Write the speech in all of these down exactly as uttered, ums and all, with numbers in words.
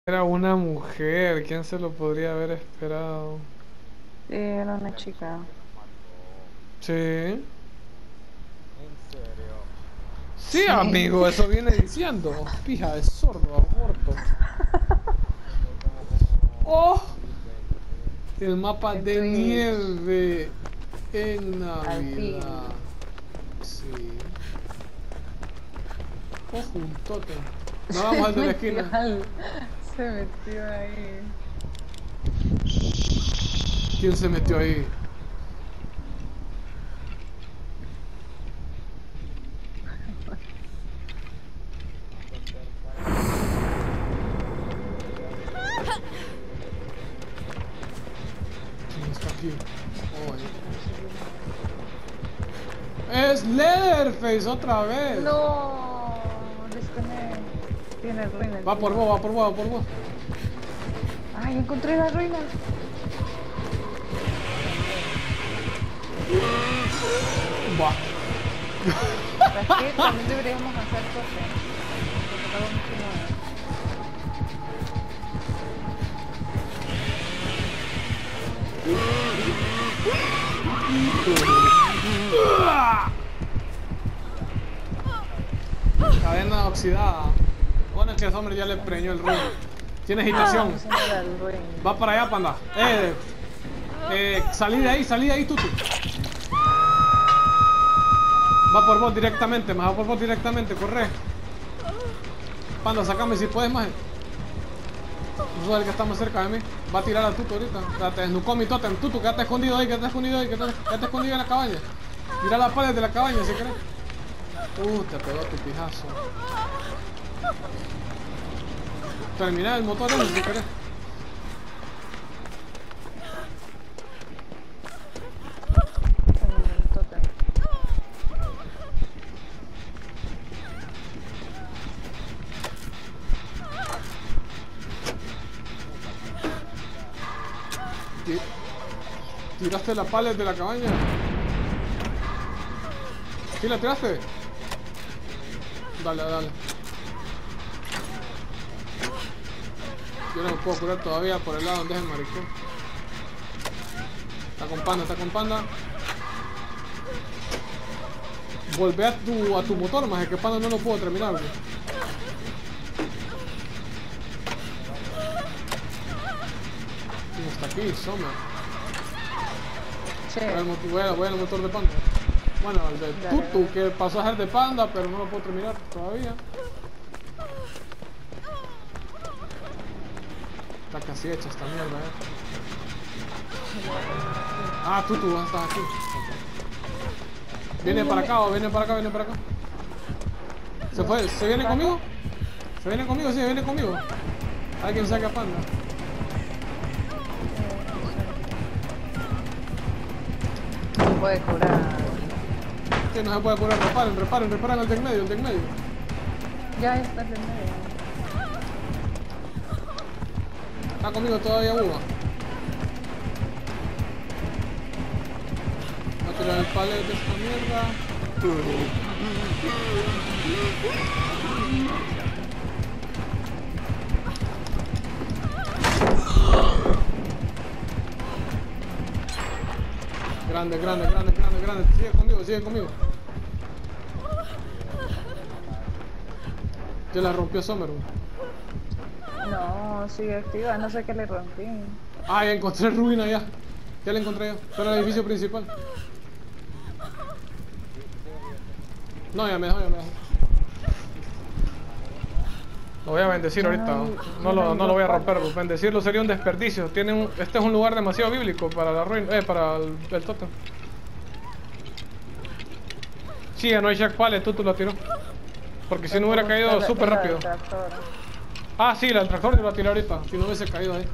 Era una mujer, ¿quién se lo podría haber esperado? Sí, era una chica. Sí. Sí, Sí. amigo, eso viene diciendo. Pija de sordo, aborto. ¡Oh! El mapa En de Twitch. nieve en Al fin. Navidad. Sí. Ojo, un tótem. No vamos Se al de la metió esquina. al... Se metió ahí. ¿Quién se metió ahí? ¿Quién está aquí? Oh, es Leatherface otra vez. No, desconecté. Tiene ruina Va por encima. vos, va por vos, va por vos. Ay, encontré la ruina. Va. ¿Sabes qué? También deberíamos hacer cosas. Porque no hemos hecho nada. Cadena oxidada. Bueno, es que Summer ya le preñó el ruido. Tiene agitación. Estamos haciendo la ruina. Va para allá, panda. Eh, eh, salí de ahí, salí de ahí, Tutu. Va por vos directamente, más va por vos directamente, corre. Panda, sacame si puedes, más. No soy el que está más cerca de mí. Va a tirar a Tutu ahorita. Te desnucó mi totem. Tutu, quédate escondido ahí, quédate escondido ahí, quédate, quédate escondido en la cabaña. Mira las paredes de la cabaña si querés. Uh, te pegó tu pijazo. Termina el motor ese si querés. El tótem. Ti- Tiraste la palet de la cabaña. ¿Sí la tiraste? Dale, dale. Yo no me puedo curar todavía por el lado donde es el maricón. Está con panda, está con panda. Volvé a tu, a tu motor, más que panda no lo puedo terminar, güey. ¿Quién está aquí? Summer. Sí. Voy al, motor, voy, a, voy al motor de panda. Bueno, el de Dale, Tutu, dale. que pasó a ser de panda, pero no lo puedo terminar todavía. Está casi hecha esta mierda, eh. Ah, Tutu, estás aquí. Viene para acá, o viene para acá, viene para acá. ¿Se fue? ¿Se viene conmigo? ¿Se viene conmigo? Sí, se viene conmigo. Hay quien saque a panda. No se puede curar. Que no se puede curar, reparen, reparen, reparen el de en medio, el de en medio. Ya está en medio. Está conmigo todavía Uva. Voy a tirar el palet de esta mierda. Grande, grande, grande, grande, grande. Sigue conmigo, sigue conmigo. Ya la rompió Summer. No, sigue activa. No sé qué le rompí. Ah, ya encontré ruina ya. Ya la encontré yo. Está en el edificio principal. No, ya me dejó, ya me dejó. Lo voy a bendecir Ya ahorita. no hay, No ya no lo, hay no lo dos voy a romper. palos. Bendecirlo sería un desperdicio. Tiene un, este es un lugar demasiado bíblico para la ruina. Eh, para el, el tótem. Sí, ya no hay Jack Pallet, tú, tú lo tiró. Porque si no hubiera Tampoco está caído la- súper la rápido. del tractor. Ah, sí, la del tractor yo la tiré ahorita. Si no hubiese caído ahí.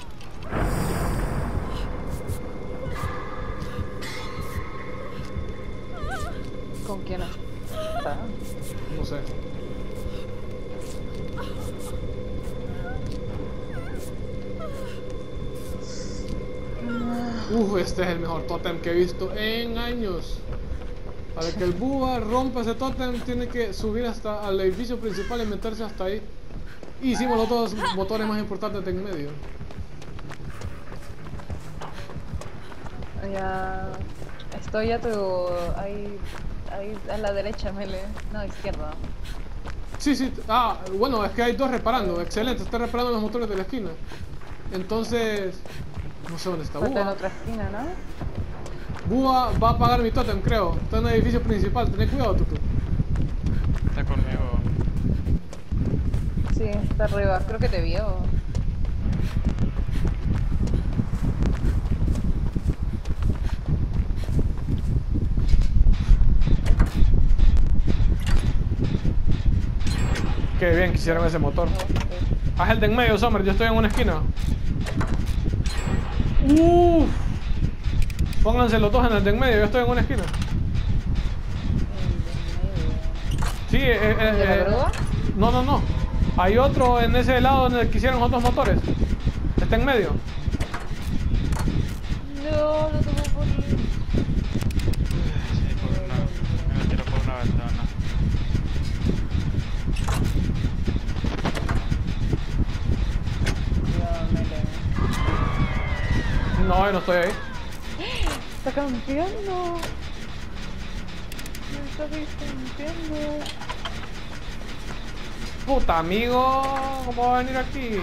¿Con quién está? No sé. Uf, este es el mejor tótem que he visto en años. Para que el búho rompa ese tótem tiene que subir hasta al edificio principal y meterse hasta ahí. Hicimos los dos motores más importantes de en medio. Ya... Estoy a tu... Ahí... Ahí a la derecha, Mele. No, izquierda. Sí, sí. Ah, bueno, es que hay dos reparando. Excelente, está reparando los motores de la esquina. Entonces... No sé dónde está Falta en Búa. otra esquina, ¿no? Búa va a apagar mi tótem, creo. Está en el edificio principal. Ten cuidado, Tutu. Está conmigo. Sí, está arriba. Creo que te vio. Qué bien quisieron ese motor. Haz el de en medio, Summer. Yo estoy en una esquina. Uff. Pónganse los dos en el de en medio. Yo estoy en una esquina. Sí, eh, eh, ¿De la eh, grúa? no, no, no. Hay otro en ese lado en el que hicieron los dos motores. Está en medio. No, no te puedo poner. Sí, por una... Me tiro por una ventana. No, Mele. No, yo no estoy ahí. Está campeando. Me está campeando. Puta, amigo. ¿Cómo va a venir aquí?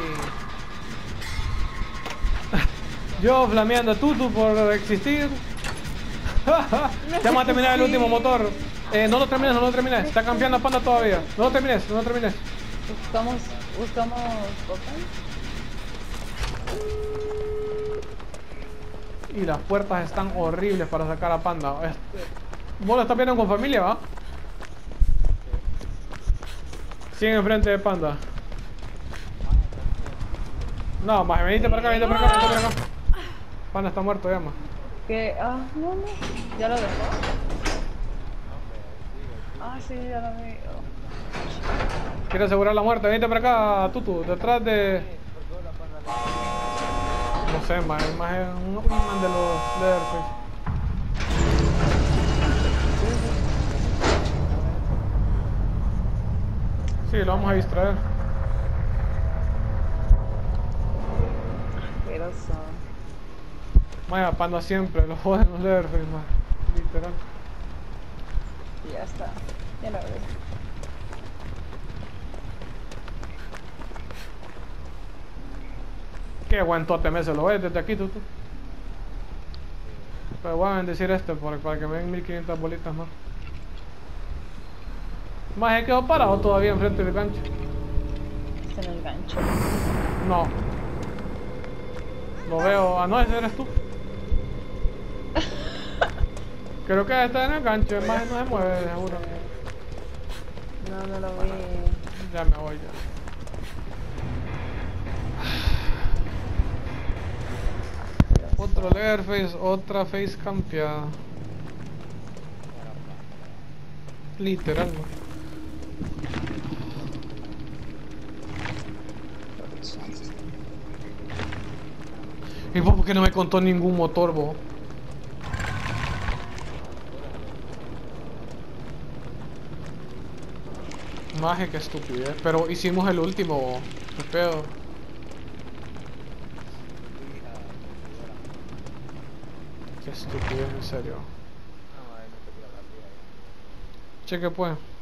Yo flameando a Tutu por existir. Ya vamos a terminar el último motor. Eh, no lo termines, no lo termines. Está campeando a Panda todavía. No lo termines, no lo termines. Buscamos... Buscamos... ¿Botan? Y las puertas están horribles para sacar a Panda. Este, vos lo estás viendo con familia, ¿va? Sigue enfrente de Panda. No, más, venite para acá, venite para acá, venite para acá. Panda está muerto ya, más. ¿Qué? Ah, no, no. ¿Ya lo dejó? Ah, sí, ya lo vi. Oh. Quiere asegurar la muerte, venite para acá, Tutu, detrás de... No sé, más, más es un man de los Leatherface. Sí, lo vamos a distraer. Asqueroso. Vaya, Panda siempre, lo joden los Leatherface, más. Literal. Y ya está. Ya lo vi. Qué buen tótem ese, lo ves desde aquí, Tutu. Pero voy a bendecir este para, para que me den mil quinientas bolitas más. Más he quedado parado todavía enfrente del gancho. Está en el gancho. No. Lo veo. Ah, no, ese eres tú. Creo que está en el gancho, es más, no se mueve, seguro. No, no lo vi. Ya me voy ya. Otro Leatherface, otra face campeada. Literal, ¿no? ¿Y vos por qué no me contó ningún motor, vos? Maje, qué estupidez. Pero hicimos el último, vos. ¿Qué pedo? Qué estupidez, en serio. Cheque pues.